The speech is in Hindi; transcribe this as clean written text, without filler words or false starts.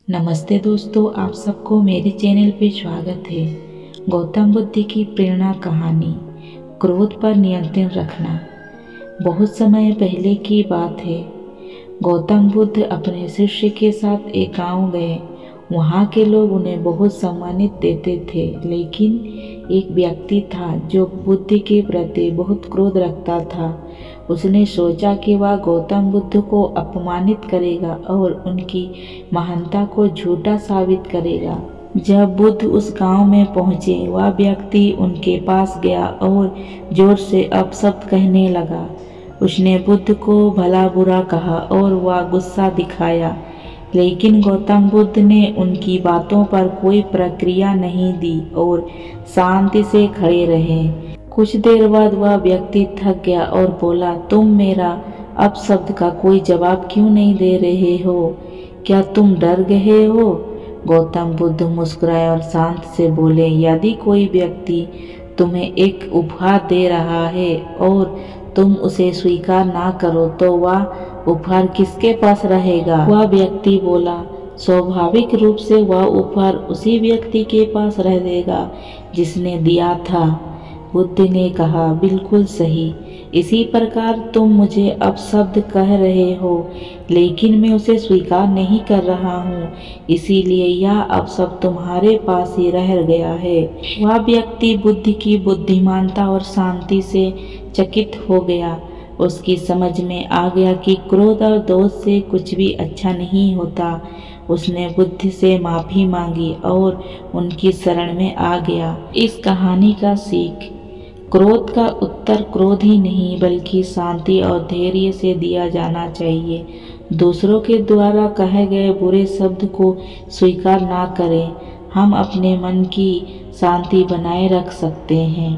नमस्ते दोस्तों, आप सबको मेरे चैनल पे स्वागत है। गौतम बुद्ध की प्रेरणा कहानी, क्रोध पर नियंत्रण रखना। बहुत समय पहले की बात है। गौतम बुद्ध अपने शिष्य के साथ एक गांव गए। वहाँ के लोग उन्हें बहुत सम्मानित देते थे, लेकिन एक व्यक्ति था जो बुद्ध के प्रति बहुत क्रोध रखता था। उसने सोचा कि वह गौतम बुद्ध को अपमानित करेगा और उनकी महानता को झूठा साबित करेगा। जब बुद्ध उस गांव में पहुंचे, वह व्यक्ति उनके पास गया और जोर से अपशब्द कहने लगा। उसने बुद्ध को भला बुरा कहा और वह गुस्सा दिखाया, लेकिन गौतम बुद्ध ने उनकी बातों पर कोई प्रतिक्रिया नहीं दी और शांति से खड़े रहे। कुछ देर बाद वह व्यक्ति थक गया और बोला, तुम मेरा अपशब्द का कोई जवाब क्यों नहीं दे रहे हो? क्या तुम डर गए हो? गौतम बुद्ध मुस्कुराए और शांत से बोले, यदि कोई व्यक्ति तुम्हें एक उपहार दे रहा है और तुम उसे स्वीकार ना करो तो वह उपहार किसके पास रहेगा? वह व्यक्ति बोला, स्वाभाविक रूप से वह उपहार उसी व्यक्ति के पास रहेगा जिसने दिया था। बुद्ध ने कहा, बिल्कुल सही। इसी प्रकार तुम मुझे अपशब्द कह रहे हो, लेकिन मैं उसे स्वीकार नहीं कर रहा हूँ, इसीलिए यह अपशब्द तुम्हारे पास ही रह गया है। वह व्यक्ति बुद्ध की बुद्धिमानता और शांति से चकित हो गया। उसकी समझ में आ गया कि क्रोध और दोष से कुछ भी अच्छा नहीं होता। उसने बुद्ध से माफ़ी मांगी और उनकी शरण में आ गया। इस कहानी का सीख, क्रोध का उत्तर क्रोध ही नहीं बल्कि शांति और धैर्य से दिया जाना चाहिए। दूसरों के द्वारा कहे गए बुरे शब्द को स्वीकार ना करें। हम अपने मन की शांति बनाए रख सकते हैं।